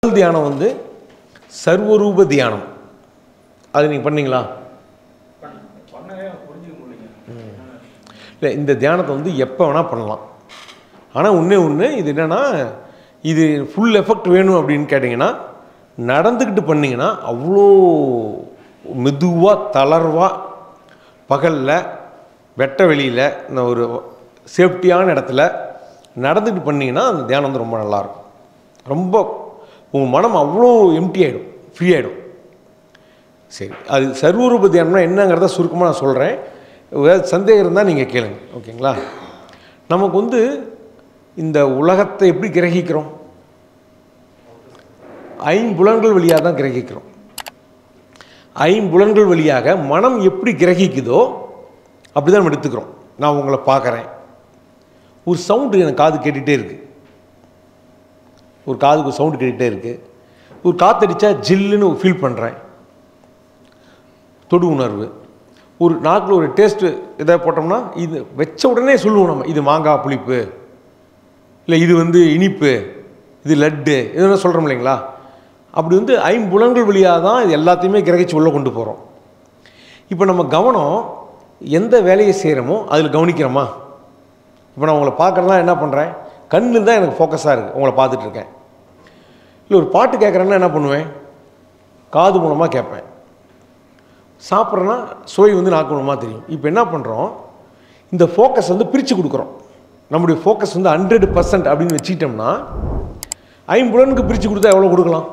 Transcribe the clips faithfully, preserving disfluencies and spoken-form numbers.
தியானம் வந்து சர்வரூப தியானம். அது நீங்கள் பண்ணீங்களா? இல்லை, இந்த தியானத்தை வந்து எப்போ வேணால் பண்ணலாம். ஆனால் ஒன்றே ஒன்று, இது என்னென்னா, இது ஃபுல் எஃபெக்ட் வேணும் அப்படின்னு கேட்டிங்கன்னா நடந்துக்கிட்டு பண்ணிங்கன்னா அவ்வளோ மெதுவாக தளர்வாக பகலில் வெட்ட வெளியில் இந்த ஒரு சேஃப்டியான இடத்துல நடந்துக்கிட்டு பண்ணிங்கன்னா அந்த தியானம் வந்து ரொம்ப நல்லாயிருக்கும். ரொம்ப உங்கள் மனம் அவ்வளோ எம்டி ஆகிடும், ஃப்ரீ ஆகிடும். சரி, அது சர்வரூப தியானம்னா என்னங்கிறத சுருக்கமாக நான் சொல்கிறேன். ஏதாவது சந்தேகம் இருந்தால் நீங்கள் கேளுங்க, ஓகேங்களா? நமக்கு வந்து இந்த உலகத்தை எப்படி கிரகிக்கிறோம்? ஐம்புலன்கள் வழியாக தான் கிரகிக்கிறோம். ஐம்புலன்கள் வழியாக மனம் எப்படி கிரகிக்குதோ அப்படி தான் நம்ம எடுத்துக்கிறோம். நான் உங்களை பார்க்குறேன், ஒரு சவுண்டு எனக்கு காது கேட்டுகிட்டே இருக்குது, ஒரு காதுக்கு சவுண்டு கேட்டுகிட்டே இருக்குது, ஒரு காற்றடிச்சா ஜில்லுன்னு ஃபீல் பண்ணுறேன், தொடு உணர்வு. ஒரு நாக்கில் ஒரு டேஸ்ட்டு இதை போட்டோம்னா இது வச்ச உடனே சொல்லுவோம் நம்ம, இது மாங்காய் புளிப்பு, இல்லை இது வந்து இனிப்பு, இது லட்டு, இதெல்லாம் சொல்கிறோம் இல்லைங்களா? அப்படி வந்து ஐம்புலன்கள் வழியாக தான் இது எல்லாத்தையுமே கிரகிச்சு உள்ளே கொண்டு போகிறோம். இப்போ நம்ம கவனம் எந்த வேலையை செய்கிறோமோ அதில் கவனிக்கிறோமா? இப்போ நான் உங்களை பார்க்குறேன்னா என்ன பண்ணுறேன்? கண்ணில் தான் எனக்கு ஃபோக்கஸாக இருக்குது, உங்களை பார்த்துட்ருக்கேன். இல்லை ஒரு பாட்டு கேட்குறேன்னா என்ன பண்ணுவேன்? காது மூலமாக கேட்பேன். சாப்பிட்றேன்னா சுவை வந்து நாக்கு மூலமாக தெரியும். இப்போ என்ன பண்ணுறோம்? இந்த ஃபோக்கஸ் வந்து பிரித்து கொடுக்குறோம். நம்முடைய ஃபோக்கஸ் வந்து ஹண்ட்ரட் பர்சன்ட் அப்படின்னு வச்சுக்கிட்டோம்னா ஐம்புலனுக்கு பிரித்து கொடுத்தா எவ்வளோ கொடுக்கலாம்?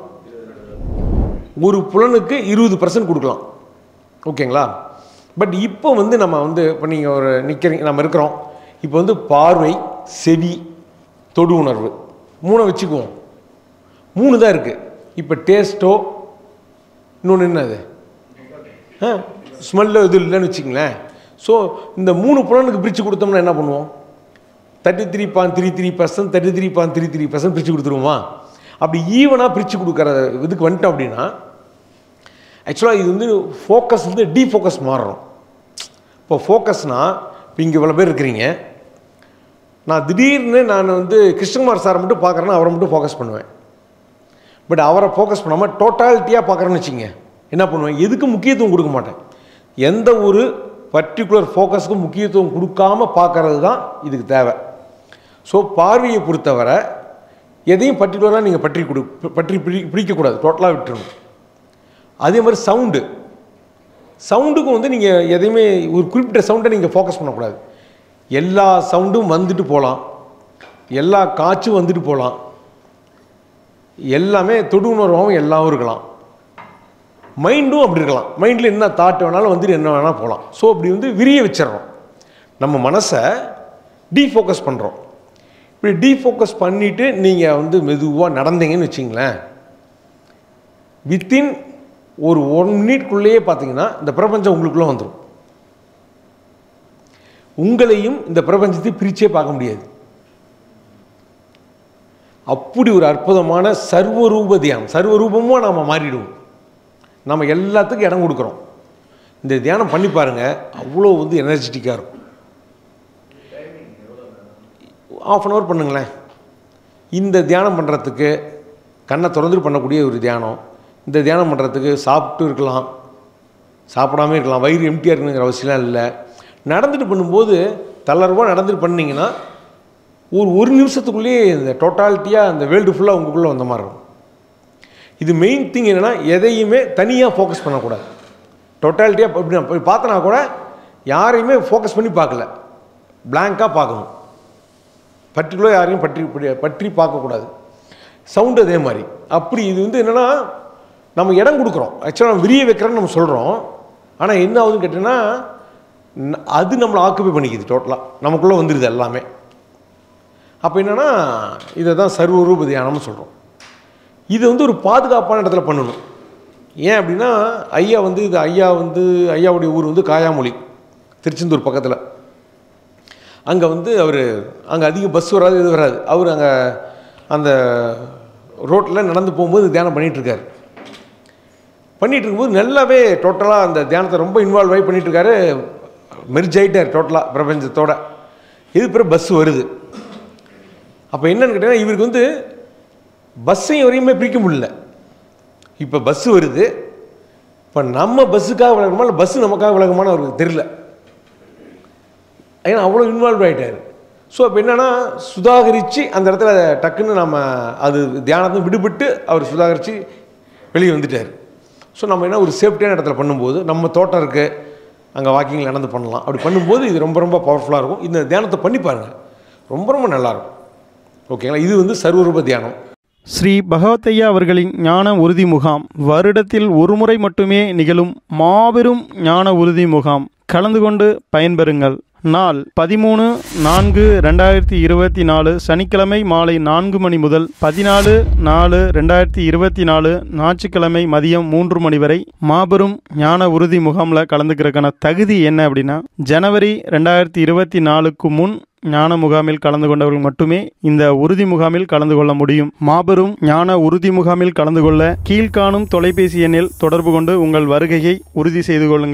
ஒரு புலனுக்கு இருபது பர்சன்ட் கொடுக்கலாம், ஓகேங்களா? பட் இப்போ வந்து நம்ம வந்து இப்போ நீங்கள் ஒரு நிற்கிறீங்க, நம்ம இருக்கிறோம், இப்போ வந்து பார்வை, செவி, தொடு உணர்வு மூணை வச்சுக்குவோம். மூணு தான் இருக்குது. இப்போ டேஸ்ட்டோ இன்னொன்று என்னது ஆ ஸ்மெல்லோ இது இல்லைன்னு வச்சுங்களேன். ஸோ இந்த மூணு புலனுக்கு பிரித்து கொடுத்தோம்னா என்ன பண்ணுவோம்? Thirty three point three three percent thirty three point three three percent பிரித்து கொடுத்துருவோமா? அப்படி ஈவனாக பிரித்து கொடுக்குற இதுக்கு வந்துட்டோம் அப்படின்னா ஆக்சுவலாக இது வந்து ஃபோக்கஸ் வந்து டீஃபோக்கஸ் மாறுறோம். இப்போ ஃபோக்கஸ்னால் இப்போ இங்கே இவ்வளோ பேர் இருக்கிறீங்க, நான் திடீர்னு நான் வந்து கிருஷ்ணகுமார் சாரை மட்டும் பார்க்குறேன்னா அவரை மட்டும் ஃபோக்கஸ் பண்ணுவேன். பட் அவரை ஃபோக்கஸ் பண்ணாமல் டோட்டாலிட்டியாக பார்க்குறேன்னு வச்சுங்க, என்ன பண்ணுவேன்? எதுக்கும் முக்கியத்துவம் கொடுக்க மாட்டேன். எந்த ஒரு பர்டிகுலர் ஃபோக்கஸுக்கும் முக்கியத்துவம் கொடுக்காமல் பார்க்கறது தான் இதுக்கு தேவை. ஸோ பார்வையை பொறுத்தவரை எதையும் பர்டிகுலராக நீங்கள் பற்றி கொடு பற்றி பிடி பிடிக்கக்கூடாது, டோட்டலாக விட்டுருணும். அதே மாதிரி சவுண்டு சவுண்டுக்கும் வந்து நீங்கள் எதையுமே ஒரு குறிப்பிட்ட சவுண்டை நீங்கள் ஃபோக்கஸ் பண்ணக்கூடாது. எல்லா சவுண்டும் வந்துட்டு போகலாம், எல்லா காற்றும் வந்துட்டு போகலாம், எல்லாமே தொடு உணர்வாகவும் எல்லாவும் இருக்கலாம். மைண்டும் அப்படி இருக்கலாம், மைண்டில் என்ன தாட் வேணாலும் வந்துட்டு என்ன வேணால் போகலாம். ஸோ அப்படி வந்து விரிய வச்சிடறோம், நம்ம மனசை டீஃபோக்கஸ் பண்ணுறோம். இப்படி டீஃபோக்கஸ் பண்ணிவிட்டு நீங்கள் வந்து மெதுவாக நடந்தீங்கன்னு வச்சிங்களேன், வித்தின் ஒரு ஒன் மினிட்குள்ளேயே பார்த்தீங்கன்னா இந்த பிரபஞ்சம் உங்களுக்குள்ளே வந்துடும். உங்களையும் இந்த பிரபஞ்சத்தை பிரிச்சே பார்க்க முடியாது. அப்படி ஒரு அற்புதமான சர்வரூப தியானம், சர்வரூபமாக நாம் மாறிடுவோம். நம்ம எல்லாத்துக்கும் இடம் கொடுக்குறோம். இந்த தியானம் பண்ணி பாருங்கள், அவ்வளோ வந்து எனர்ஜெட்டிக்காக இருக்கும். ஆஃப் அன் ஹவர் பண்ணுங்களேன். இந்த தியானம் பண்ணுறதுக்கு கண்ணை திறந்துட்டு பண்ணக்கூடிய ஒரு தியானம். இந்த தியானம் பண்ணுறதுக்கு சாப்பிட்டு இருக்கலாம், சாப்பிடாமே இருக்கலாம், வயிறு எம்டியாக இருக்குங்கிற அவசியம்லாம் இல்லை. நடந்துட்டு பண்ணும்போது தளர்வாக நடந்துட்டு பண்ணிங்கன்னா ஒரு ஒரு நிமிஷத்துக்குள்ளேயே இந்த டோட்டாலிட்டியாக அந்த வேர்ல்டு ஃபுல்லாக உங்களுக்குள்ளே வந்த மாதிரி இருக்கும். இது மெயின் திங் என்னென்னா, எதையுமே தனியாக ஃபோக்கஸ் பண்ணக்கூடாது. டோட்டாலிட்டியாக இப்படி நான் போய் பார்த்தனா கூட யாரையுமே ஃபோக்கஸ் பண்ணி பார்க்கல, பிளாங்காக பார்க்கணும். பர்டிகுலர் யாரையும் பற்றி பற்றி பார்க்கக்கூடாது. சவுண்டு அதே மாதிரி. அப்படி இது வந்து என்னென்னா, நம்ம இடம் கொடுக்குறோம். ஆக்சுவலாக நம்ம விரிய வைக்கிறோன்னு நம்ம சொல்கிறோம். ஆனால் என்ன ஆகுதுன்னு கேட்டிங்கன்னா, அது நம்மளை ஆக்குபை பண்ணிக்குது, டோட்டலாக நமக்குள்ளே வந்துடுது எல்லாமே. அப்போ என்னென்னா, இதை தான் சர்வரூப தியானம்னு சொல்கிறோம். இது வந்து ஒரு பாதுகாப்பான இடத்துல பண்ணணும். ஏன் அப்படின்னா, ஐயா வந்து இது ஐயா வந்து ஐயாவுடைய ஊர் வந்து காயாமொழி, திருச்செந்தூர் பக்கத்தில். அங்கே வந்து அவர் அங்கே அதிக பஸ் வராது, இது வராது. அவர் அங்கே அந்த ரோட்டில் நடந்து போகும்போது தியானம் பண்ணிகிட்ருக்கார். பண்ணிகிட்டு இருக்கும்போது நல்லாவே டோட்டலாக அந்த தியானத்தை ரொம்ப இன்வால்வ் ஆகி பண்ணிகிட்ருக்காரு. மெர்ஜ் ஆகிட்டார் டோட்டலாக பிரபஞ்சத்தோட. இது பிறகு பஸ் வருது. அப்போ என்னென்னு கேட்டிங்கன்னா, இவருக்கு வந்து பஸ்ஸையும் வரையுமே பிரிக்க முடியல. இப்போ பஸ்ஸு வருது, இப்போ நம்ம பஸ்ஸுக்காக விலகணுமா இல்லை பஸ்ஸு நமக்காக விலகுமான்னு அவருக்கு தெரியல. ஏன்னா அவ்வளோ இன்வால்வ் ஆகிட்டார். ஸோ இப்போ என்னென்னா சுதாகரித்து அந்த இடத்துல டக்குன்னு நம்ம அது தியானத்தை விடுபட்டு அவர் சுதாகரித்து வெளியே வந்துட்டார். ஸோ நம்ம என்ன ஒரு சேஃப்டியான இடத்துல பண்ணும்போது நம்ம தோட்டம் இருக்குது, அங்கே வாக்கிங்கில் நடந்து பண்ணலாம். அப்படி பண்ணும்போது இது ரொம்ப ரொம்ப பவர்ஃபுல்லாக இருக்கும். இந்த தியானத்தை பண்ணி பாருங்கள், ரொம்ப ரொம்ப நல்லாயிருக்கும். ஓகேங்களா? இது வந்து சர்வரூப தியானம். ஸ்ரீ பகவத்தையா அவர்களின் ஞான உறுதி முகாம் வருடத்தில் ஒரு முறை மட்டுமே நிகழும் மாபெரும் ஞான உறுதி முகாம். கலந்து கொண்டு பயன்பெறுங்கள். நாள் பதிமூணு நான்கு ரெண்டாயிரத்தி இருபத்தி நாலு சனிக்கிழமை மாலை நான்கு மணி முதல் பதினாலு நாலு ரெண்டாயிரத்தி இருபத்தி நாலு ஞாயிற்றுக்கிழமை மதியம் மூன்று மணி வரை மாபெரும் ஞான உறுதி முகாமில் கலந்துக்கிறதுக்கான தகுதி என்ன அப்படின்னா, ஜனவரி ரெண்டாயிரத்தி இருபத்தி நாலுக்கு முன் ஞான முகாமில் கலந்து கொண்டவர்கள் மட்டுமே இந்த உறுதி முகாமில் கலந்து கொள்ள முடியும். மாபெரும் ஞான உறுதி முகாமில் கலந்து கொள்ள கீழ்காணும் தொலைபேசி எண்ணில் தொடர்பு கொண்டு உங்கள் வருகையை உறுதி செய்து கொள்ளுங்கள்.